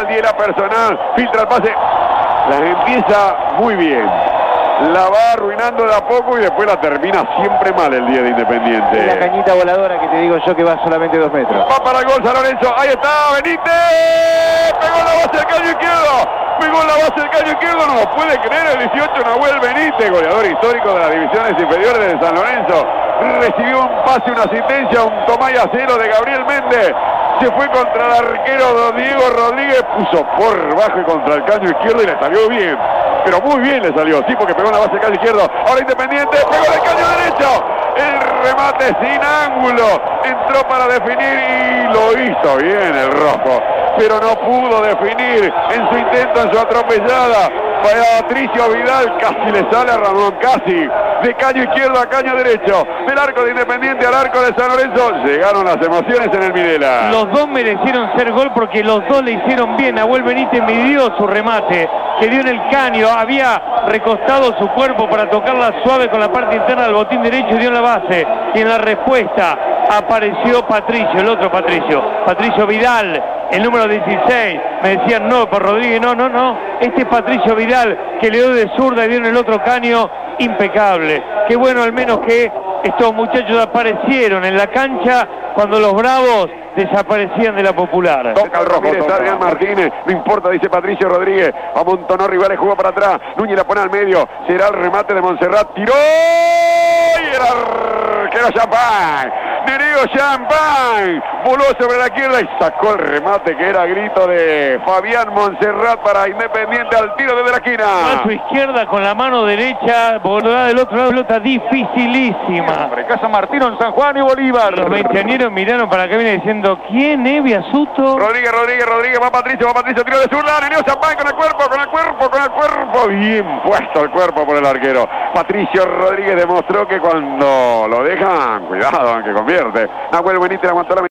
individual, diera personal, filtra el pase. Las empieza muy bien. La va arruinando de a poco y después la termina siempre mal el día de Independiente. La cañita voladora que te digo yo que va solamente 2 metros. Va para el gol San Lorenzo. Ahí está Benítez. Pegó en la base del caño izquierdo. Pegó en la base del caño izquierdo. No lo puede creer el 18 Nahuel Benítez, goleador histórico de las divisiones inferiores de San Lorenzo. Recibió un pase, una asistencia, un toma y acero de Gabriel Méndez. Se fue contra el arquero Diego Rodríguez. Puso por bajo y contra el caño izquierdo y le salió bien. Pero muy bien le salió, sí, porque pegó en la base del caño izquierdo. Ahora Independiente, pegó en el caño derecho. El remate sin ángulo. Entró para definir y lo hizo bien el rojo. Pero no pudo definir en su intento, en su atropellada. Patricio Vidal casi le sale a Ramón, casi. De caño izquierdo a caño derecho. Del arco de Independiente al arco de San Lorenzo. Llegaron las emociones en el Videla. Los dos merecieron ser gol porque los dos le hicieron bien. Nahuel Benítez midió su remate, que dio en el caño. Había recostado su cuerpo para tocarla suave con la parte interna del botín derecho y dio en la base. Y en la respuesta apareció Patricio, el otro Patricio. Patricio Vidal, el número 16. Me decían no, por Rodríguez, no. Este es Patricio Vidal, que le dio de zurda y dio en el otro caño. Impecable. Qué bueno al menos que estos muchachos aparecieron en la cancha cuando los bravos desaparecían de la Popular. Toca el rojo, está Adrián Martínez, no importa, dice Patricio Rodríguez, amontonó rivales, jugó para atrás, Núñez la pone al medio, será el remate de Montserrat, tiró y el arquero Champagne, Nereo Champagne, voló sobre la izquierda y sacó el remate que era grito de Fabián Montserrat para Independiente al tiro desde la esquina. A su izquierda con la mano derecha, voló del otro lado, pelota dificilísima. Casa Martino en San Juan y Bolívar. Los veinteañeros miraron para acá, viene diciendo, ¿quién es Biasuto? Rodríguez, va Patricio, tiro de zurda, Nereo Champagne con el cuerpo, bien puesto el cuerpo por el arquero. Patricio Rodríguez demostró que cuando lo dejan, cuidado, aunque convierte. Nahuel Benítez aguantó la